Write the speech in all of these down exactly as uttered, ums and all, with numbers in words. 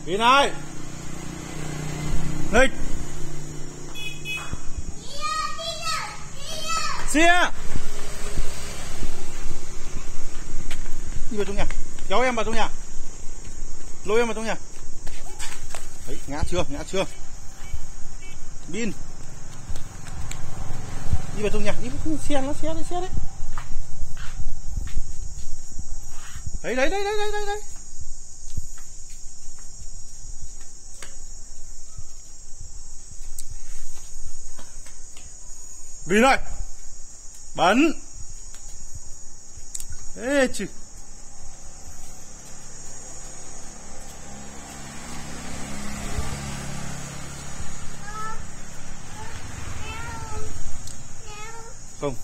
Bin ơi. Nghịch. Xia. Đi vào trong nhà. Kéo em vào trong nhà. Lôi em vào trong nhà. Đấy, ngã chưa, ngã chưa. Bin. Đi vào trong nhà, đi vào xe nó xe đấy, xe đấy. Đấy đấy đấy đấy đấy đấy đấy. Bin ơi. Bắn. Ê chứ. Không.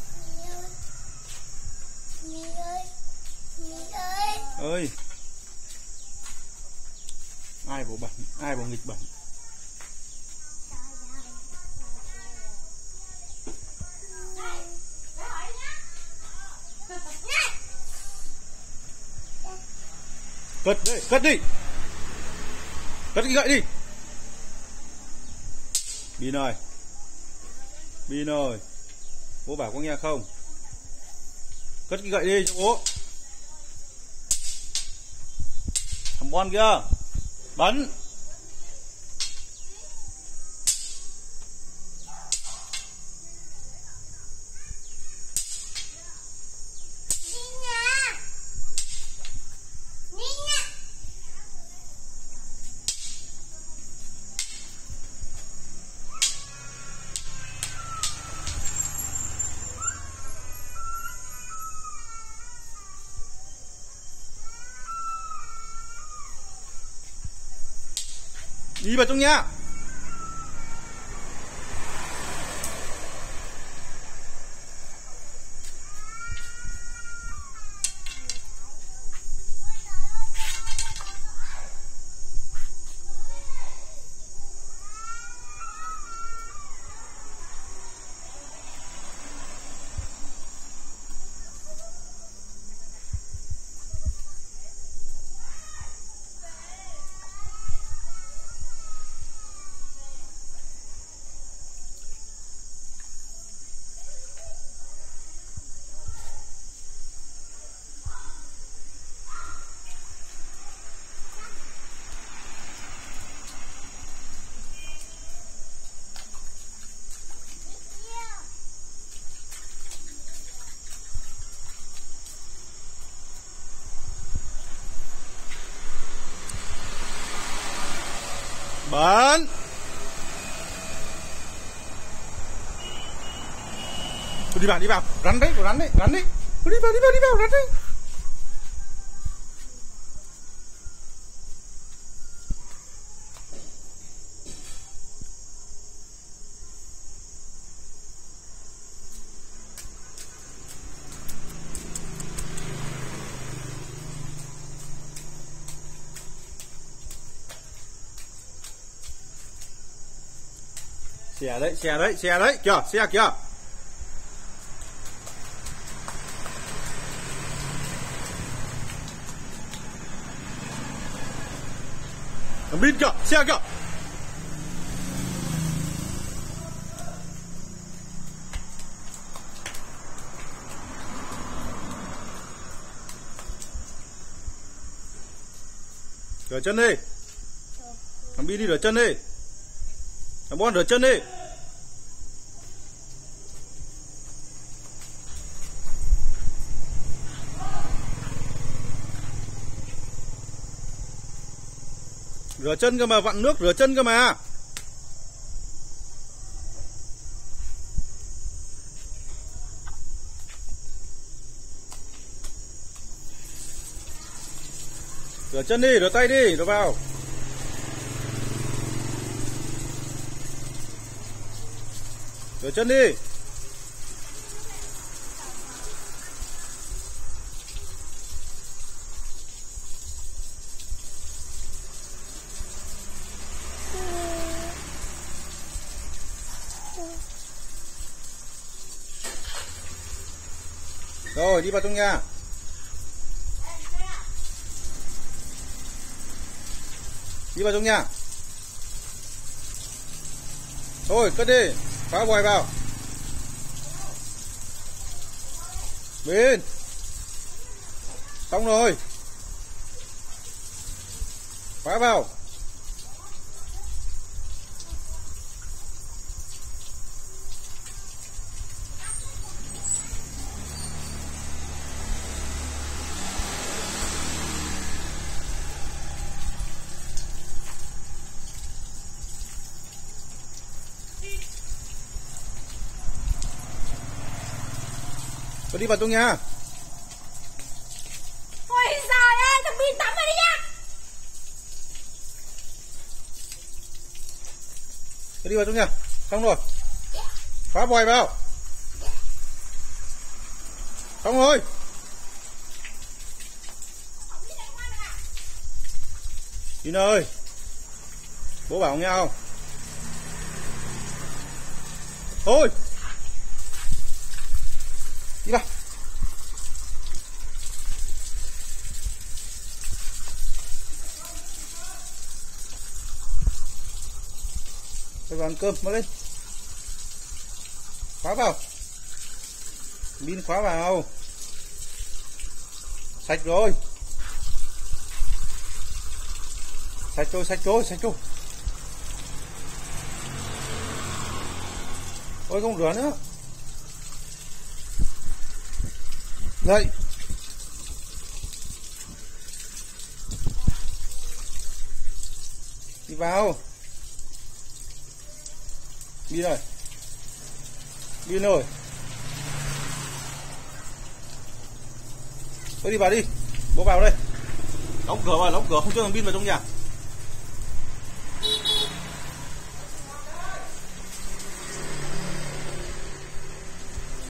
Ơi. Ai bảo bẩn, ai bảo nghịch bẩn. Cất đây, cất đi. Cất cái gậy đi. Bin ơi. Bin ơi. Bố bảo có nghe không? Cất cái gậy đi cho bố. Thằng Bon kia. Bắn. Đi vào trong nhà. Bắn. Đi vào, đi vào, rắn đấy, rắn đấy, rắn đấy. Đi vào, đi vào, đi vào, rắn đấy. Xe đấy, xe đấy, xe đấy, kìa, xe kìa. Thằng Bin kìa, xe kìa. Rửa chân đi. Thằng Bin đi rửa chân đi. Thằng Bon rửa chân đi. Rửa chân cơ mà, vặn nước rửa chân cơ mà. Rửa chân đi, rửa tay đi, rồi vào. Rửa chân đi. Rồi đi vào trong nhà. Đi vào trong nhà. Thôi cất đi, khóa vòi vào. Bên. Xong rồi. Khóa vào. Tôi đi vào trong nhà. Ôi giời ơi, thằng Bin tắm rồi đi nha. Tôi đi vào trong nhà. Xong rồi. Khóa vòi vào. Xong rồi. Bin ơi, bố bảo nghe không? Thôi. Đi vào. Tôi vào ăn cơm, mau lên. Khóa vào. Bin khóa vào. Sạch rồi. Sạch rồi, sạch rồi, sạch rồi. Ôi không rửa nữa. Dậy. Đi vào. Bin ơi. Bin ơi. Thôi đi vào đi. Bố vào đây. Đóng cửa vào, đóng cửa không cho thằng Bin vào trong nhà.